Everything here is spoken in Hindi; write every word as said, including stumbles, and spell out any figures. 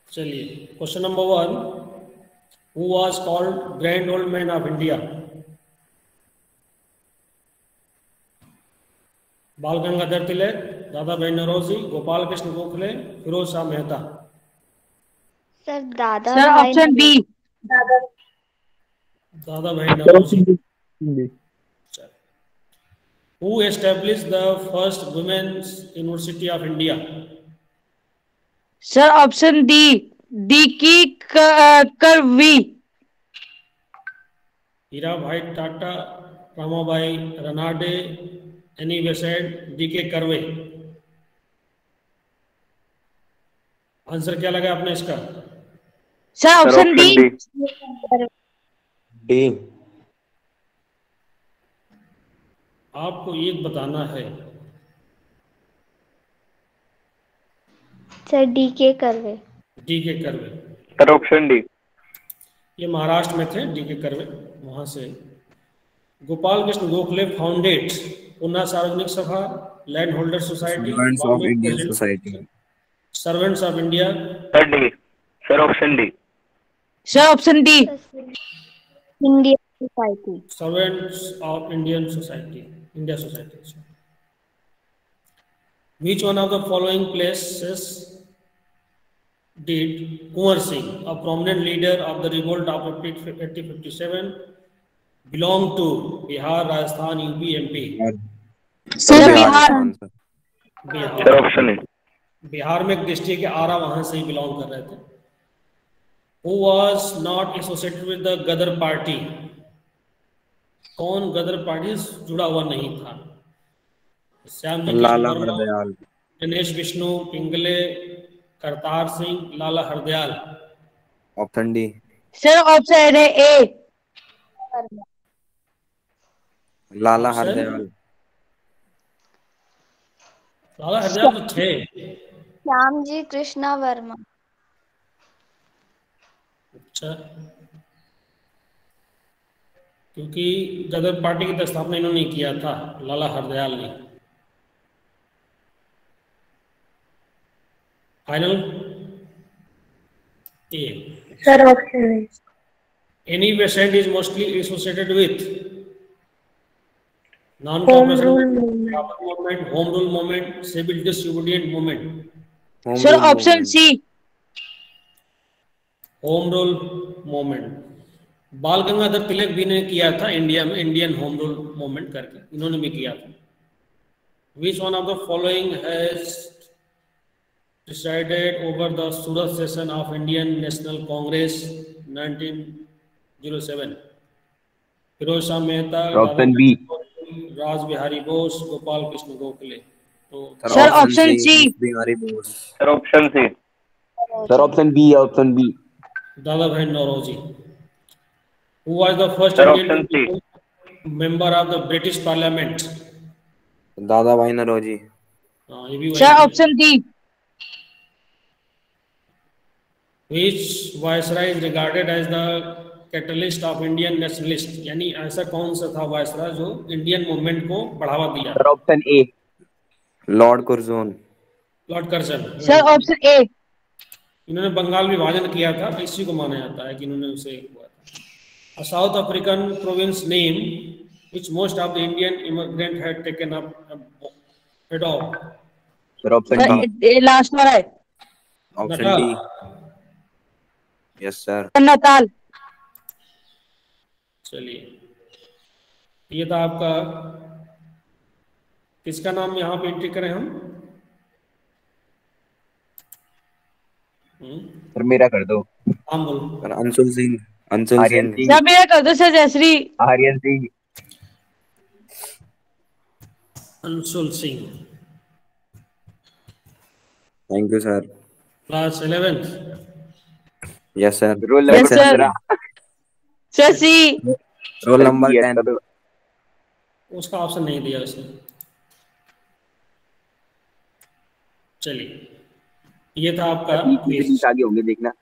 चलिए, question number one, who was called grand old man of India? Bal Gangadhar Tilak, Dada Bhai Naoroji, Gopal Krishna Gokhale, Firoz Shah Mehta. Sir Dada sir Bhai option B. Dada Bhai Naoroji. Who established the first women's university of India? Sir option D, D की Karve. Hira Bhai Tata, Ramabai Ranade, Annie Besant, D K Karve. Answer क्या लगा आपने इसका? Sir option D. डी। आपको ये बताना है। सर डी के करवे। D K Karve. Sir option D. ये महाराष्ट्र में थे डी के करवे, वहां से। Gopal Krishna Gokhale founded Poona Sarvajanik Sabha, land holder society, servants of Indian society. Servants of India. Sir D. Sir option D. Sir option D. Indian society. Servants of Indian society, India society. Which one of the following places did Kunwar Singh, a prominent leader of the revolt of eighteen fifty-seven, belong to? Bihar, Rajasthan, U P, M P? Sir Bihar. Bihar. Option है। बिहार में एक डिस्ट्रिक्ट है आरा, वहां से ही बिलोंग कर रहे थे। Who was not associated with the Ghadar party? कौन गदर पार्टी से जुड़ा हुआ नहीं था? Shyam ji, Lala Hardayal, Dinesh Vishnu, Pingle, Kartar Singh, Lala Hardayal. Option D. Sir option है ए, लाला हरदयाल। लाला हरदयाल तो थे। श्याम जी कृष्णा वर्मा। अच्छा, क्योंकि गदर पार्टी की स्थापना इन्होंने किया था, लाला हरदयाल ने। Final A. सर ऑप्शन है। Annie Besant is mostly associated with non home corporation rule movement. Movement, home rule movement, civil disobedient movement. Sir option C. Home rule movement. Bal Gangadhar तिलक भी ने किया था इंडिया में, इंडियन होम रूल मूवमेंट करके इन्होंने भी किया था। Which one of the following has presided over the Surat session of Indian National Congress nineteen oh seven? Firoz Shah Mehta, option B. Raj Bihari Bose, Gopal Krishna Gokhale. तो sir option C. Bihari Bose. Sir option C. Sir option B. Option B. Dada Bhai Naoroji. Who was the first Sir, Indian option member of the British Parliament? दादा भाई नौरोजी। हाँ, ये भी sir option D. Which viceroy is regarded as the catalyst of Indian nationalist? यानी ऐसा कौन सा था वायसराय जो इंडियन मूवमेंट को बढ़ावा दिया? Sir option A. Lord Curzon. Lord Curzon. Sir option A. इन्होंने बंगाल विभाजन किया था, तो इसी को माना जाता है कि इन्होंने उसे हुआ था। A South African province name which most of the Indian immigrant had taken up adopt? Sir option D. Last वाला है। Option D. Yes sir. Natal. चलिए, ये था आपका। किसका नाम यहाँ पे एंट्री करें हम? सर मेरा कर दो। नाम बोलो। अंशुल सिंह। अंशुल सिंह। सर मेरा कर दो sir. Jayashree. Aryan Singh. Anshul Singh. Thank you sir. Class eleventh. Yes sir. Roll Yes, number sir. पंद्रह। Shashi. Roll number Yes, ten. sir. उसका ऑप्शन नहीं दिया उसने। चलिए, ये था आपका क्विज। आगे होंगे देखना।